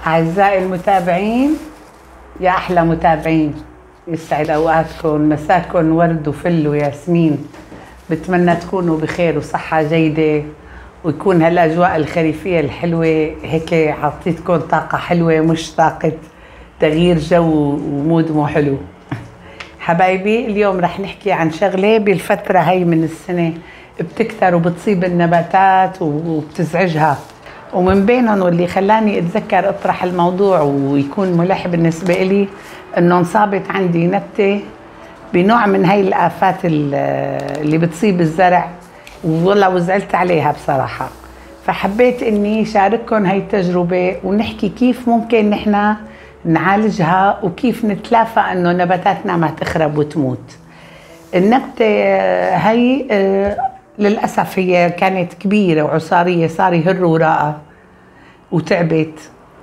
أعزائي المتابعين، يا أحلى متابعين، يسعد أوقاتكم، مساكن ورد وفل وياسمين. بتمنى تكونوا بخير وصحة جيدة، ويكون هالأجواء الخريفية الحلوة هيك عطيتكم طاقة حلوة، مش طاقة تغيير جو ومود مو حلو. حبايبي، اليوم رح نحكي عن شغلة بالفترة هاي من السنة بتكتر وبتصيب النباتات وبتزعجها، ومن بينهم واللي خلاني اتذكر اطرح الموضوع ويكون ملح بالنسبة لي انه انصابت عندي نبتة بنوع من هاي الآفات اللي بتصيب الزرع، والله وزعلت عليها بصراحة. فحبيت اني شارككم هاي التجربة ونحكي كيف ممكن نحنا نعالجها وكيف نتلافى انه نباتاتنا ما تخرب وتموت. النبتة هاي للأسف هي كانت كبيرة وعصارية، صار يهر وراءها وتعبت.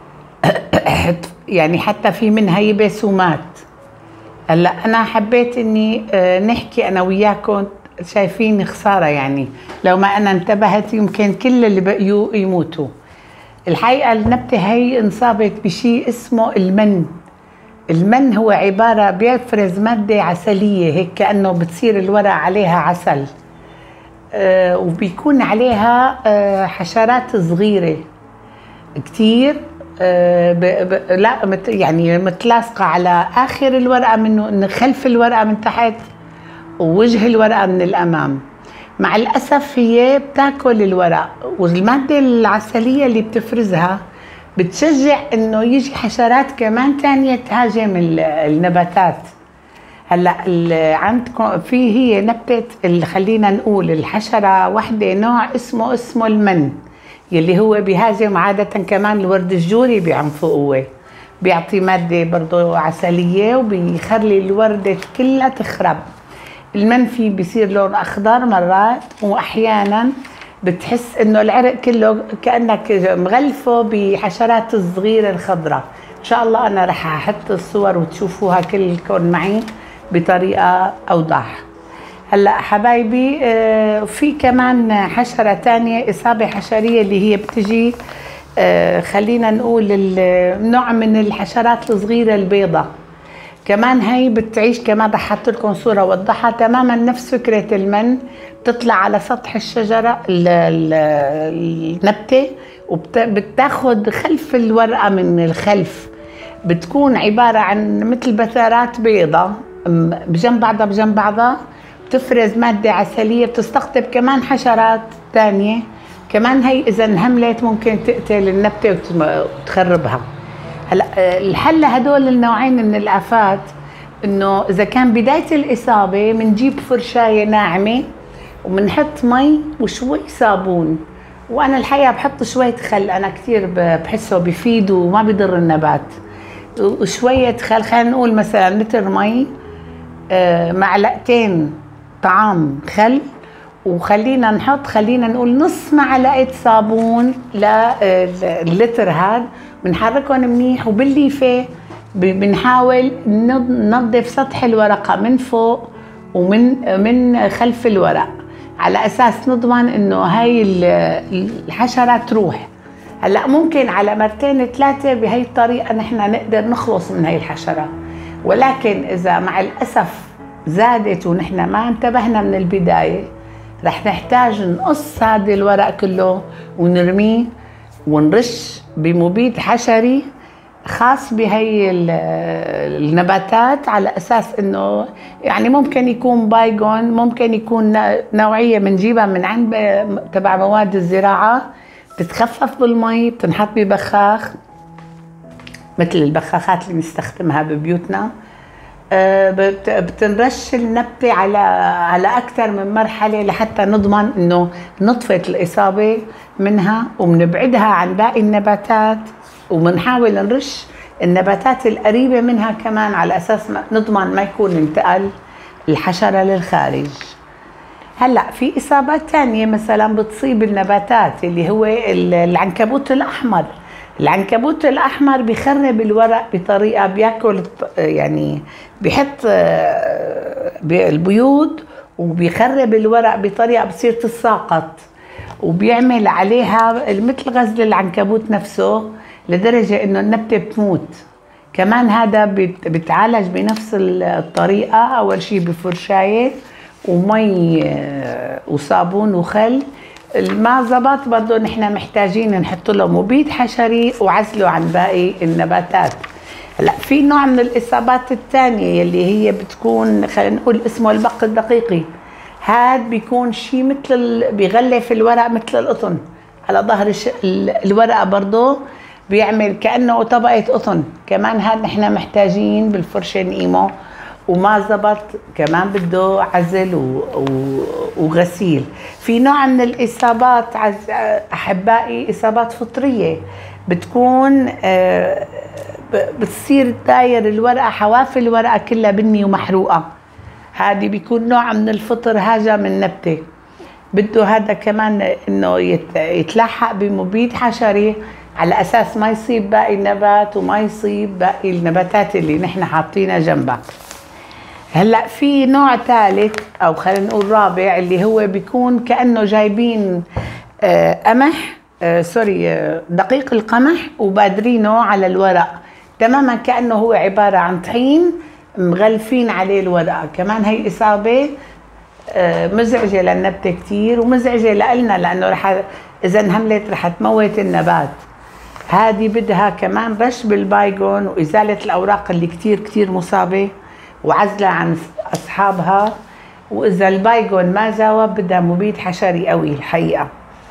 يعني حتى في منها يبس ومات. هلا أنا حبيت إني نحكي أنا وياكم، شايفين خسارة يعني لو ما أنا انتبهت يمكن كل اللي بقيوا يموتوا. الحقيقة النبتة هاي انصابت بشيء اسمه المن. المن هو عبارة بيفرز مادة عسلية، هيك كأنه بتصير الورق عليها عسل، وبيكون عليها حشرات صغيرة كتير، لا يعني متلاصقة على آخر الورقة منه، خلف الورقة من تحت ووجه الورقة من الأمام. مع الأسف هي بتاكل الورق، والمادة العسلية اللي بتفرزها بتشجع انه يجي حشرات كمان تانية تهاجم النباتات. هلا عندكم هي نبتة اللي خلينا نقول الحشرة وحدة نوع اسمه المن، يلي هو بيهاجم عادة كمان الورد الجوري بعنفه قوة، بيعطي مادة برضو عسلية وبيخلي الوردة كلها تخرب. المن فيه بيصير لون أخضر مرات، وأحيانا بتحس انه العرق كله كأنك مغلفه بحشرات الصغيرة الخضراء. ان شاء الله انا رح احط الصور وتشوفوها كلكم معي بطريقة اوضح. هلا حبايبي، في كمان حشرة تانية، اصابة حشرية اللي هي بتجي، خلينا نقول نوع من الحشرات الصغيرة البيضة، كمان هي بتعيش. كمان رح احط لكم صورة وضحها تماما نفس فكرة المن. بتطلع على سطح الشجرة النبتة وبتاخد خلف الورقة من الخلف، بتكون عبارة عن مثل بثارات بيضة بجنب بعضها بتفرز مادة عسلية، بتستقطب كمان حشرات تانية كمان. هي إذا انهملت ممكن تقتل النبتة وتخربها. هلا الحل لهدول النوعين من الآفات انه اذا كان بداية الإصابة بنجيب فرشاية ناعمة وبنحط مي وشوي صابون، وانا الحقيقة بحط شوية خل، انا كثير بحسه بفيد وما بيضر النبات. وشوية خل، خلينا نقول مثلا لتر مي، معلقتين طعام خل، وخلينا نقول نص معلقة صابون للتر هاد. بنحركهم منيح، وبالليفة بنحاول ننظف سطح الورقة من فوق ومن خلف الورق، على أساس نضمن إنه هاي الحشرة تروح. هلأ ممكن على مرتين ثلاثة بهاي الطريقة نحن نقدر نخلص من هاي الحشرة، ولكن إذا مع الأسف زادت ونحن ما انتبهنا من البداية رح نحتاج نقص هذا الورق كله ونرميه ونرش بمبيد حشري خاص بهي النباتات، على أساس إنه يعني ممكن يكون بايجون، ممكن يكون نوعية بنجيبها من عند تبع مواد الزراعة، بتتخفف بالمي، بتنحط ببخاخ مثل البخاخات اللي بنستخدمها ببيوتنا. بتنرش النبتة على أكثر من مرحلة لحتى نضمن إنه نطفت الإصابة منها وبنبعدها عن باقي النباتات، وبنحاول نرش النباتات القريبة منها كمان على أساس نضمن ما يكون انتقل الحشرة للخارج. هلأ في إصابات تانية مثلا بتصيب النباتات اللي هو العنكبوت الأحمر. العنكبوت الأحمر بيخرب الورق بطريقة، بياكل يعني بيحط البيوض وبيخرب الورق بطريقة بتصير تتساقط، وبيعمل عليها مثل غزل العنكبوت نفسه، لدرجة انه النبتة بتموت. كمان هذا بتعالج بنفس الطريقة، اول شي بفرشاية ومي وصابون وخل. ما زبط برضه نحن محتاجين نحط له مبيد حشري وعزله عن باقي النباتات. هلا في نوع من الاصابات الثانيه يلي هي بتكون خلينا نقول اسمه البق الدقيقي. هاد بيكون شيء مثل بيغلف الورق مثل القطن على ظهر الورقه، برضه بيعمل كانه طبقه قطن. كمان هاد نحن محتاجين بالفرشه نقيمه، وما زبط كمان بده عزل وغسيل. في نوع من الاصابات احبائي اصابات فطريه بتكون بتصير داير الورقه، حواف الورقه كلها بني ومحروقه. هذه بيكون نوع من الفطر هاجم النبته، بده هذا كمان انه يتلحق بمبيد حشري على اساس ما يصيب باقي النبات وما يصيب باقي النباتات اللي نحن حاطينها جنبها. هلا في نوع ثالث او خلينا نقول رابع، اللي هو بيكون كانه جايبين قمح دقيق القمح وبادرينه على الورق تماما، كانه هو عباره عن طحين مغلفين عليه الورقه. كمان هي اصابه مزعجه للنبته كثير ومزعجه لنا، لانه اذا انهملت رح تموت النبات. هذه بدها كمان رش بالبايغون وازاله الاوراق اللي كثير مصابه وعزلها عن اصحابها. واذا البايغون ما جاوب بدها مبيد حشري قوي الحقيقه.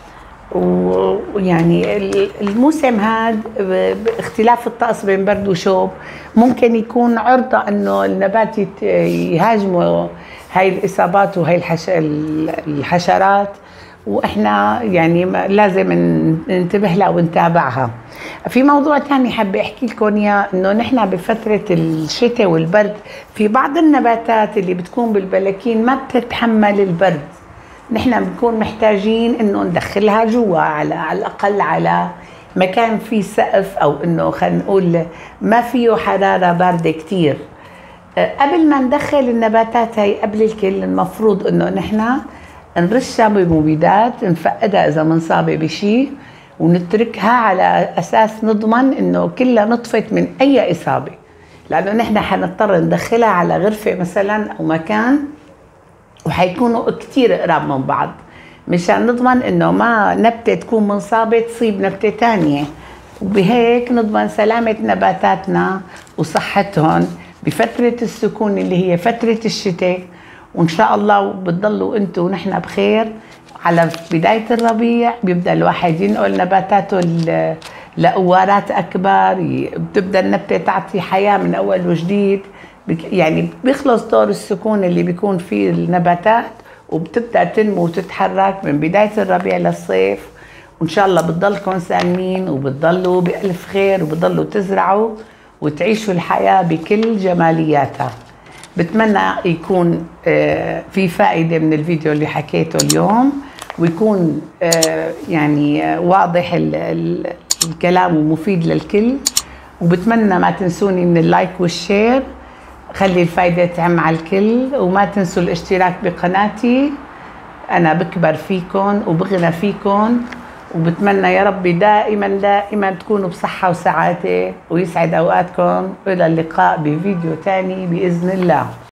ويعني الموسم هذا باختلاف الطقس بين برد وشوب ممكن يكون عرضة انه النبات يهاجموا هاي الاصابات وهي الحشرات، واحنا يعني لازم ننتبه لها ونتابعها. في موضوع ثاني حابه احكي لكم اياه، انه نحن بفتره الشتاء والبرد في بعض النباتات اللي بتكون بالبلكين ما بتتحمل البرد. نحن بنكون محتاجين انه ندخلها جوا على الاقل على مكان فيه سقف، او انه خلينا نقول ما فيه حراره بارده كثير. قبل ما ندخل النباتات هي قبل الكل المفروض انه نحن نرشها بمبيدات، نفقدها اذا منصابه بشيء، ونتركها على اساس نضمن انه كلها نطفت من اي اصابه، لانه نحن حنضطر ندخلها على غرفه مثلا او مكان وحيكونوا كتير قراب من بعض، مشان نضمن انه ما نبتة تكون منصابة تصيب نبتة تانية، وبهيك نضمن سلامة نباتاتنا وصحتهم بفترة السكون اللي هي فترة الشتاء. وان شاء الله بتضلوا انتوا ونحن بخير. على بداية الربيع بيبدأ الواحد ينقل نباتاته لقوارات اكبر، بتبدأ النبتة تعطي حياة من اول وجديد، يعني بيخلص دور السكون اللي بيكون فيه النباتات وبتبدأ تنمو وتتحرك من بداية الربيع للصيف. وإن شاء الله بتضلكم سالمين وبتضلوا بألف خير وبتضلوا تزرعوا وتعيشوا الحياة بكل جمالياتها. بتمنى يكون في فائدة من الفيديو اللي حكيته اليوم، ويكون يعني واضح الكلام ومفيد للكل. وبتمنى ما تنسوني من اللايك والشير، خلي الفايدة تعم على الكل. وما تنسوا الاشتراك بقناتي، أنا بكبر فيكم وبغنى فيكم. وبتمنى يا ربي دائما تكونوا بصحة وسعادة ويسعد أوقاتكم. وإلى اللقاء بفيديو تاني بإذن الله.